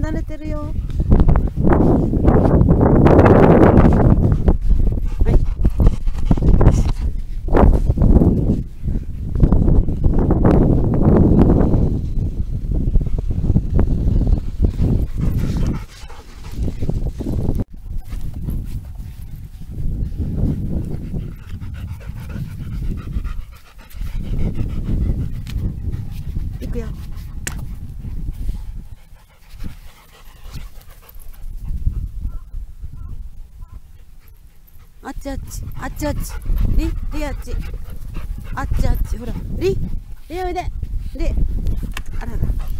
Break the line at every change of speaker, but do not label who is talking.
慣れてるよ。はい。行くよ。あっちあっち、あっちあっち、リあっち、あっちあっち、ほら、リおいで、あらら。